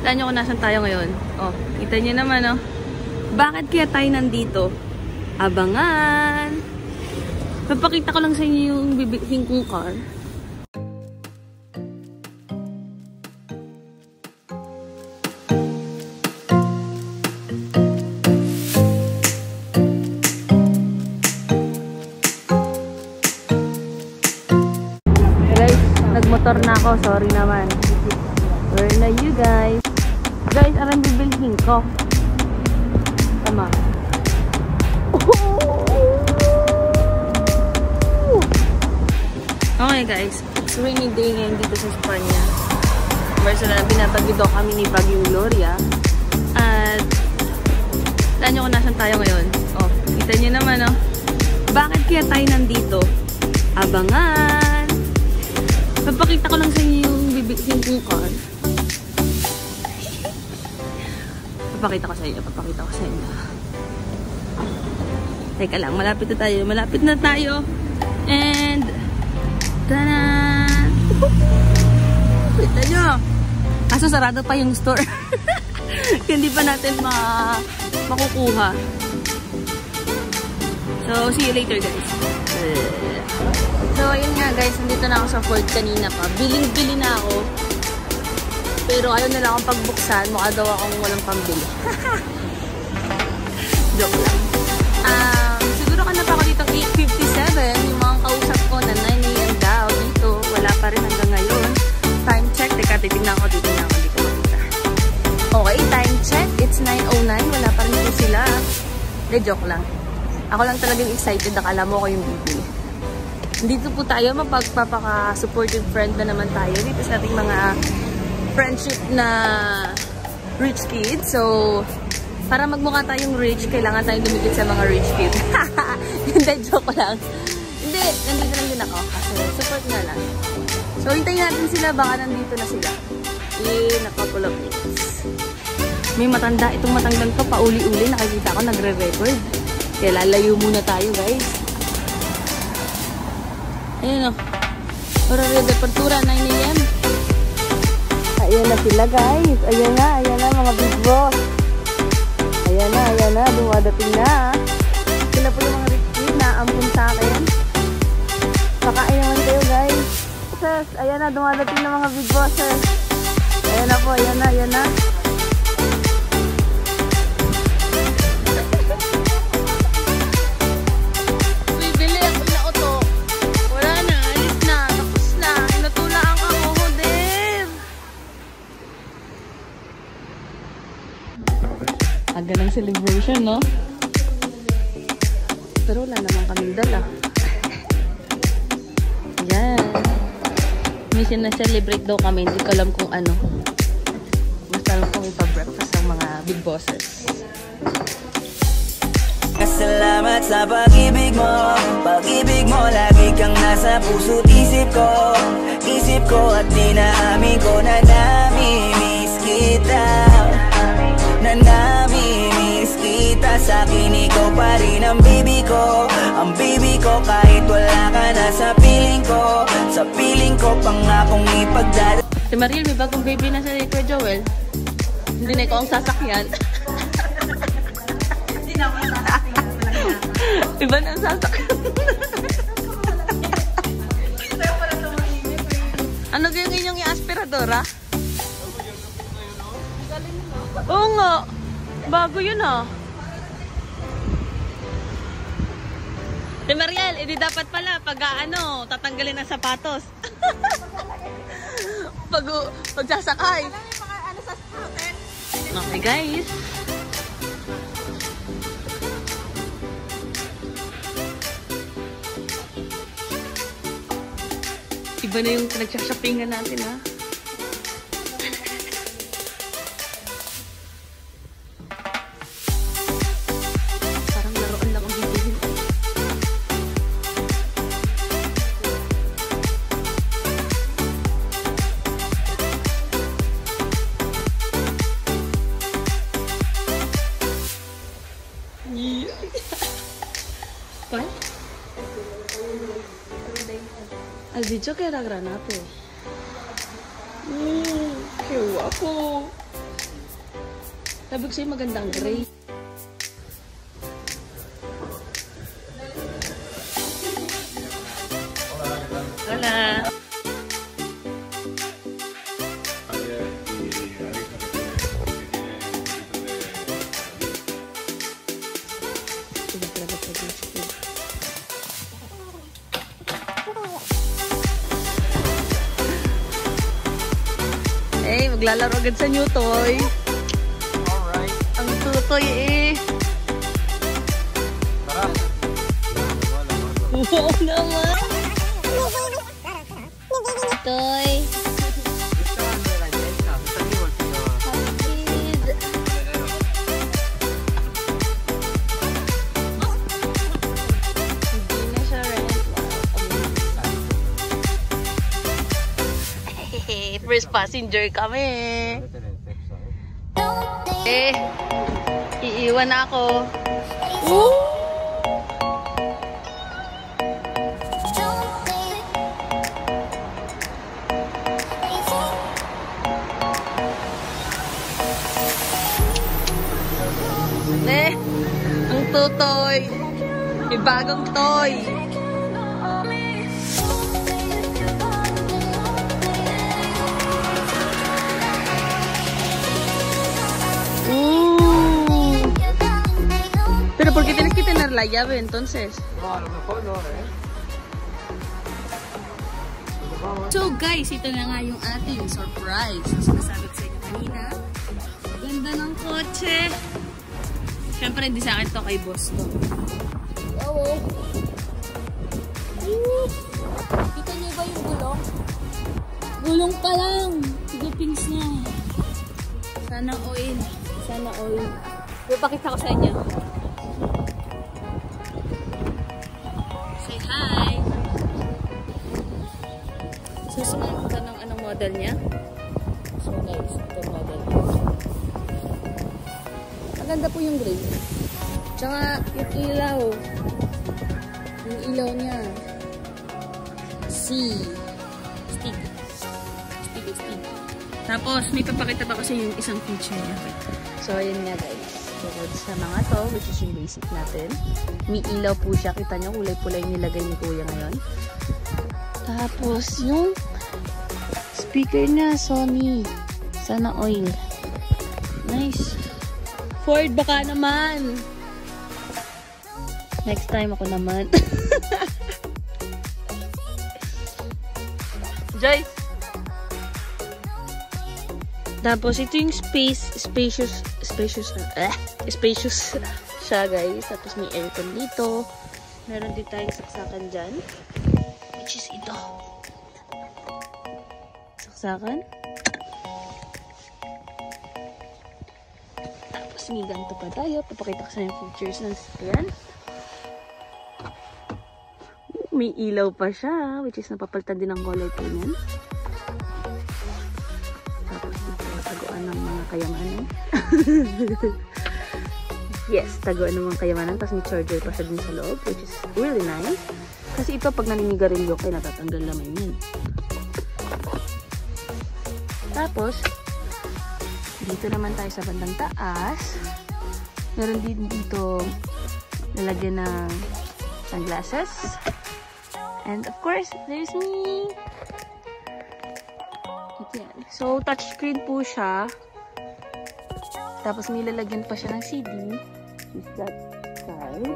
Saan nyo kung nasan tayo ngayon? Oh, kita nyo naman, oh. Bakit kaya tayo nandito? Abangan! Papakita ko lang sa inyo yung bibihin kong car. Nagmotor na ako, sorry naman. Where na you guys? Guys, anong bibilhin ko? Tama. Okay guys, it's rainy day ngayon dito sa Espanya. Marso na binabagyo kami ni Bagyong Gloria. At saan nyo kung nasan tayo ngayon? Oh, kita nyo naman, oh. Bakit kaya tayo nandito? Abangan! Papakita ko lang sa inyo yung bibihin kong car. Papakita ko sa inyo. Teka lang, malapit na tayo. And, tanan! Kita nyo! Kaso sarado pa yung store. Hindi pa natin makukuha. So, see you later guys. So, ayun nga guys, nandito na ako sa Ford kanina pa. Biling-bili na ako. Pero ayaw nila akong pagbuksan. Mukha daw akong walang pambili. Joke lang. Siguro ka na pa ako dito 8:57. Yung mga kausap ko na 9 AM daw dito. Wala pa rin hanggang ngayon. Time check. Teka, titignan ko dito. Okay, time check. It's 9:09. Wala pa rin dito sila. Joke lang. Ako lang talagang excited. Akala mo ko yung bibili. Dito po tayo, mapagpapaka-supportive friend na naman tayo dito sa ating mga friendship na rich kids. So, para magmukha tayong rich, kailangan tayong lumikit sa mga rich kids. Hindi, joke lang. Hindi, nandito lang din ako kasi support nga lang. So, hintayin natin sila, baka nandito na sila. In a couple of minutes. May matanda, itong matandang to, pauli-uli, nakikita ko, nagre-record. Kaya lalayo muna tayo, guys. Ayan o. Horario de Apertura, 9 AM. Ayan na sila guys. Ayan na mga big boss. Ayan na. Dumadating na. Sila po yung mga rich na ampun sa akin. Pakain naman kayo guys. Sus, ayan na. Dumadating na mga big bosses. Ayan na po. Ayan na. Aga ng celebration, no? Pero wala naman kaming dala. Yan. May sinaselebrate daw kami. Hindi ko alam kung ano. Basta lang kung ipa-breakfast ang mga big bosses. Salamat sa pag-ibig mo. Pag-ibig mo, lagi kang nasa puso't isip ko at dinaamin ko na namimiss kita. Sa akin ikaw pa rin ang baby ko kahit wala ka na sa piling ko pangakong ipagdala. Si Mariel, may bagong baby na sa Kuya Joel. Hindi na ikaw ang sasakyan. Hindi na ako sasakyan. Iba na ang sasakyan. Ano yung inyong i-aspiradora? Oo nga. Bago yun ah. Si Mariel, hindi dapat pala pag tatanggalin ang sapatos. pag sasakay. Okay guys. Iba na yung pinag-shoppingan natin ha. ¿Cuál? Has dicho que era granate. ¡Qué guapo! Sabi ko sa'yo magandang gray. Hola. Eh, maglalaro agad sa new toy. Alright. Ang tutoy eh. Tara. Wow naman. Toy. First passenger kami. Eh, iiwan ako. Ang tutoy. May bagong toy. Pero ¿por qué tienes que tener la llave entonces? No, a lo mejor no, So guys, ito na nga yung ating surprise. So sinasabi ko sa inyo kanina. Ganda ng kotse. Siyempre hindi sa akin to, kay boss to. Oo. Kita niyo ba yung gulong? Gulong pa lang. Dupings niya. Sana oil. Sana oil. Ipakita ko sa inyo. Say hi! So, sumunod ka ng anong model niya? So guys, ito model niya. Maganda po yung gray. Tsaka yung ilaw. Yung ilaw niya. Stick. Tapos, may papakita pa kasi yung isang feature niya. So, ayan nga guys. Tungkol sa mga to, which is yung basic natin. May ilaw po siya. Kita nyo, kulay-pulay nilagay ni Kuya ngayon. Tapos, yung speaker niya, Sony. Sana oil. Nice. Ford, baka naman. Next time ako naman. Joyce! Tapos, ito yung spacious siya, guys. Tapos, may aircon dito. Meron din tayong saksakan dyan. Which is ito. Saksakan. Tapos, may ganito pa tayo. Papakita ko sa yung features ng sasakyan. May ilaw pa siya. Which is, napapalitan din ang color po niyan. Taguan ng mga kayamanan. Yes, taguan ng mga kayamanan. Tapos may charger pa siya din sa loob, which is really nice. Kasi ito, pag naninigarilyo kayo, natatanggal naman yun. Tapos, dito naman tayo sa bandang taas. Meron din dito lalagyan ng sunglasses. And of course, there's me. Yan. So, touchscreen po siya. Tapos, may lalagyan pa siya ng CD. Is that side.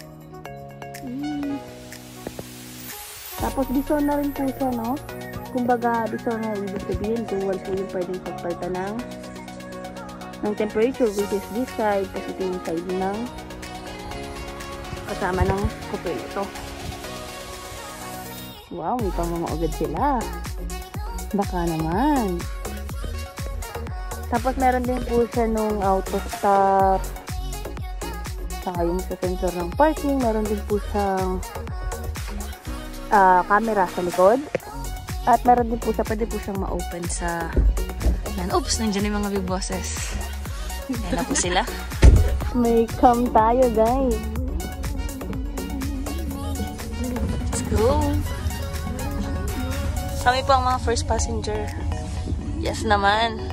Tapos, bison na rin po siya, no? Kumbaga, bison na ibig sabihin, dual po yung pwedeng pagpalta ng temperature, which is this side. Tapos, ito yung side ng kasama ng kupil ito. Wow, may pamamaagad sila. Baka naman. Tapos meron din po siya nung auto stop. Saka yung sa sensor ng parking. Meron din po siyang camera sa likod. At meron din po siya, pwede po siyang ma-open sa... Yan. Oops, nandiyan yung mga big bosses. Yan na po sila. May cam tayo, guys. Let's go. Kami po ang mga first passenger. Yes naman.